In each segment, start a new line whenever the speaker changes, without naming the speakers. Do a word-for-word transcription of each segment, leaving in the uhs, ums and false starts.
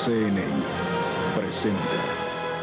C N I presenta.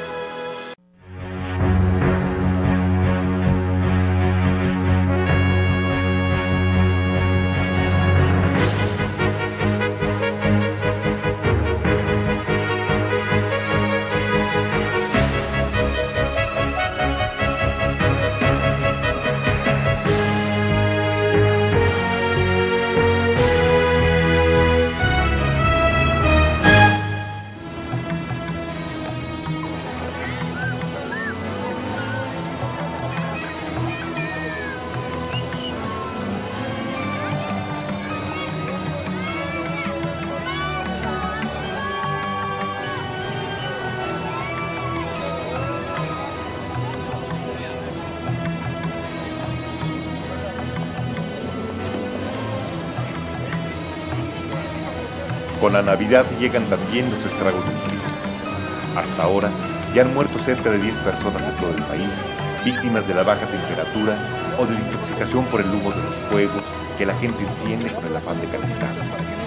Con la Navidad llegan también los estragos del clima. Hasta ahora ya han muerto cerca de diez personas en todo el país, víctimas de la baja temperatura o de la intoxicación por el humo de los fuegos que la gente enciende con el afán de calentarse.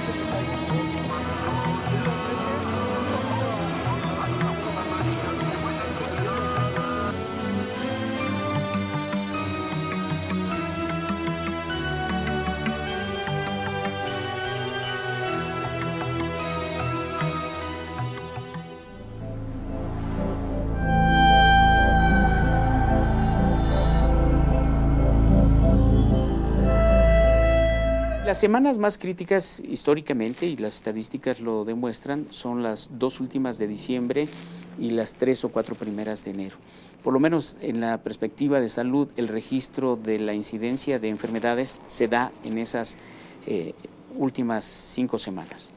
Las semanas más críticas históricamente, y las estadísticas lo demuestran, son las dos últimas de diciembre y las tres o cuatro primeras de enero. Por lo menos en la perspectiva de salud, el registro de la incidencia de enfermedades se da en esas eh, últimas cinco semanas.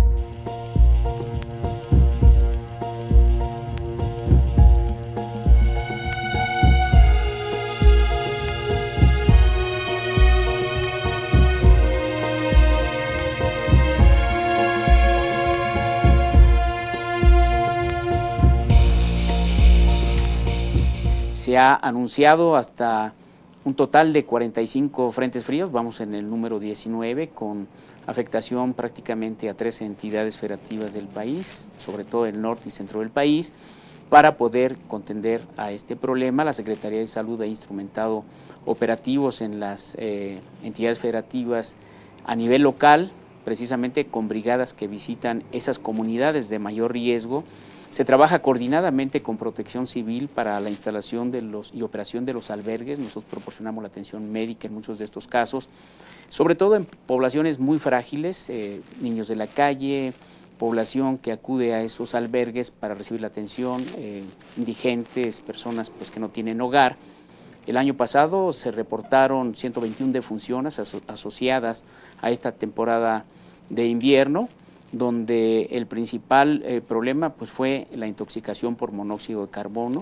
Se ha anunciado hasta un total de cuarenta y cinco frentes fríos, vamos en el número diecinueve, con afectación prácticamente a tres entidades federativas del país, sobre todo el norte y centro del país. Para poder contender a este problema, la Secretaría de Salud ha instrumentado operativos en las eh, entidades federativas a nivel local, precisamente con brigadas que visitan esas comunidades de mayor riesgo. Se trabaja coordinadamente con Protección Civil para la instalación de los, y operación de los albergues. Nosotros proporcionamos la atención médica en muchos de estos casos, sobre todo en poblaciones muy frágiles, eh, niños de la calle, población que acude a esos albergues para recibir la atención, eh, indigentes, personas pues, que no tienen hogar. El año pasado se reportaron ciento veintiuna defunciones aso asociadas a esta temporada de invierno, donde el principal eh, problema pues, fue la intoxicación por monóxido de carbono.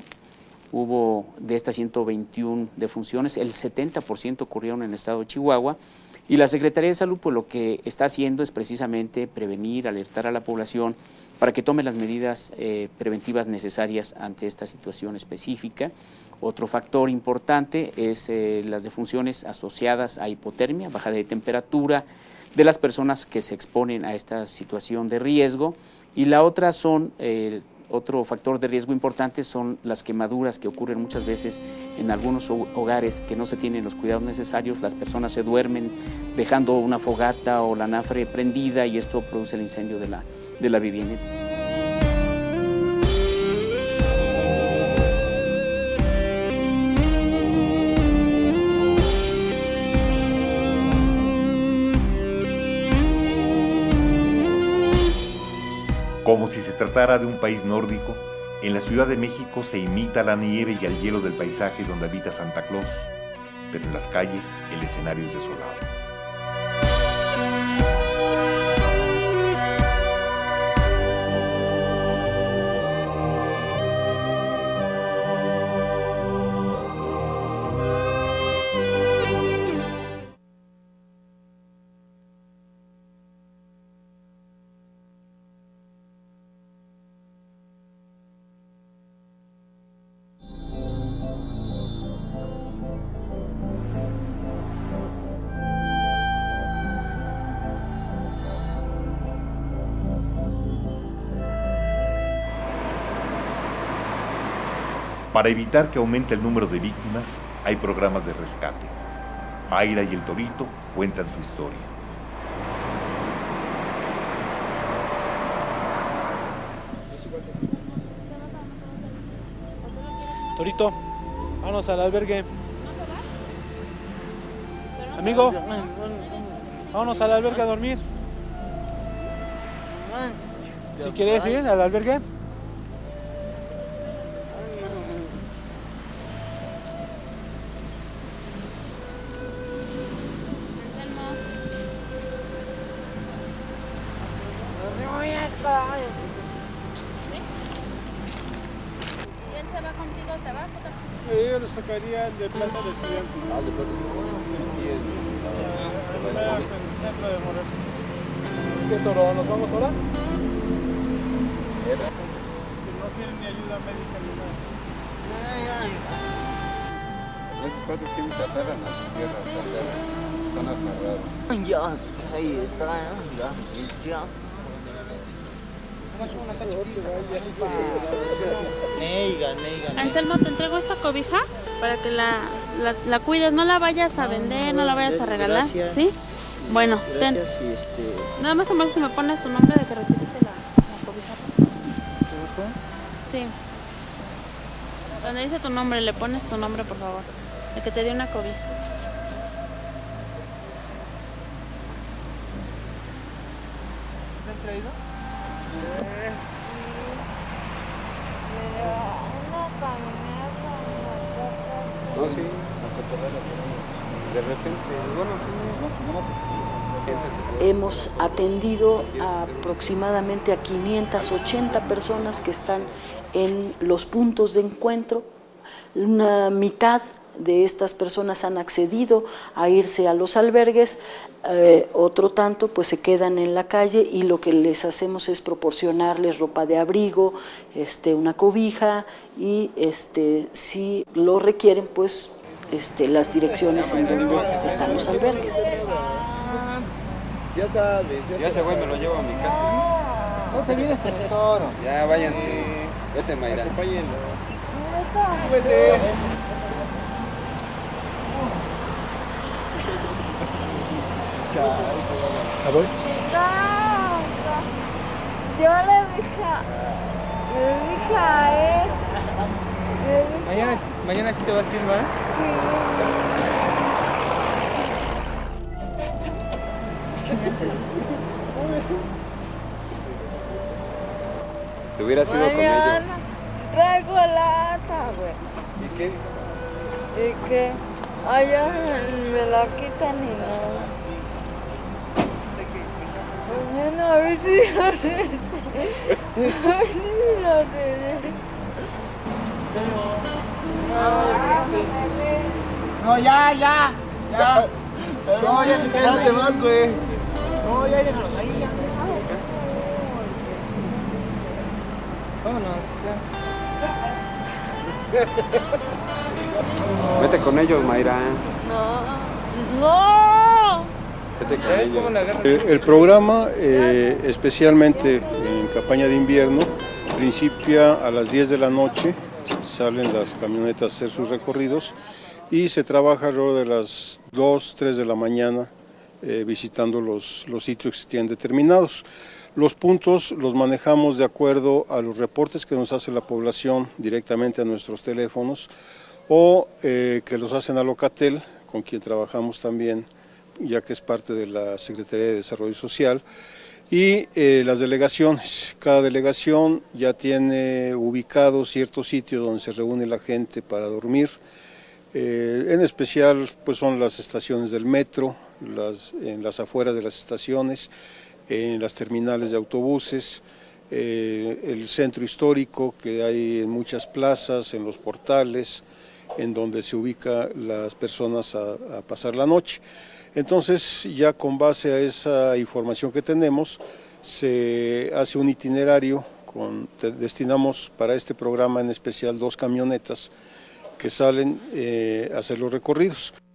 Hubo de estas ciento veintiuna defunciones, el setenta por ciento ocurrieron en el estado de Chihuahua, y la Secretaría de Salud pues, lo que está haciendo es precisamente prevenir, alertar a la población para que tome las medidas eh, preventivas necesarias ante esta situación específica. Otro factor importante es eh, las defunciones asociadas a hipotermia, bajada de temperatura, de las personas que se exponen a esta situación de riesgo, y la otra son, eh, otro factor de riesgo importante son las quemaduras que ocurren muchas veces en algunos hogares que no se tienen los cuidados necesarios. Las personas se duermen dejando una fogata o la anafre prendida y esto produce el incendio de la, de la vivienda.
Como si se tratara de un país nórdico, en la Ciudad de México se imita la nieve y el hielo del paisaje donde habita Santa Claus, pero en las calles el escenario es desolado. Para evitar que aumente el número de víctimas, hay programas de rescate. Mayra y el Torito cuentan su historia.
Torito, vámonos al albergue. Amigo, vámonos al albergue a dormir. Si quieres ir al albergue.
¿Quién se va contigo? ¿Te vas?
Sí, yo les tocaría el de Plaza de Estudiantes. Ah, de Plaza de Estudiantes. Sí, en el centro de Morelos. ¿Qué toro? ¿Nos vamos ahora? No tienen ni ayuda médica ni nada.
En esas partes sí se aferran a sus tierras, están aferrados.
Anselmo, te entrego esta cobija para que la, la, la cuides, no la vayas a vender, no la vayas a regalar, ¿sí? Bueno, ten. Nada más amor, si me pones tu nombre de que recibiste la, la cobija. Sí. Donde dice tu nombre, le pones tu nombre, por favor. De que te dé una cobija.
¿Te han traído?
No, sí, a cotorreo. De repente, bueno, sí, no, no se...
Hemos atendido a aproximadamente a quinientas ochenta personas que están en los puntos de encuentro. Una mitad de estas personas han accedido a irse a los albergues, eh, otro tanto pues se quedan en la calle y lo que les hacemos es proporcionarles ropa de abrigo, este, una cobija y este, si lo requieren pues este, las direcciones en donde están los albergues.
Ya sabes, ya ese güey me lo llevo a mi casa.
No te vienes con el toro.
Ya váyanse. Vete, Mayra.
Acompáñenlo.
Vete.
¿A voy?
Yo le dije a, le dije a él.
Mañana, mañana sí te vas a ir, ¿va?
Te hubieras ido con ellos.
Traigo lata, güey.
¿Y qué?
Y que allá me la quitan y no. Mañana a ver si lo regreso. A ver si lo regreso.
No, ya, ya, ya. No, ya se quedan de más, güey. No, ya, ya, ahí ya. Vámonos, ya.
Vete con ellos, Mayra.
No, no.
Vete con ellos.
El, el programa, eh, especialmente en campaña de invierno, principia a las diez de la noche, salen las camionetas a hacer sus recorridos y se trabaja alrededor de las dos, tres de la mañana eh, visitando los, los sitios que tienen determinados. Los puntos los manejamos de acuerdo a los reportes que nos hace la población directamente a nuestros teléfonos o eh, que los hacen a Locatel, con quien trabajamos también, ya que es parte de la Secretaría de Desarrollo Social, y eh, las delegaciones. Cada delegación ya tiene ubicados ciertos sitios donde se reúne la gente para dormir. Eh, en especial pues son las estaciones del metro, las, en las afueras de las estaciones, en las terminales de autobuses, eh, el centro histórico que hay en muchas plazas, en los portales, en donde se ubican las personas a, a pasar la noche. Entonces, ya con base a esa información que tenemos, se hace un itinerario, con, destinamos para este programa en especial dos camionetas que salen eh, a hacer los recorridos.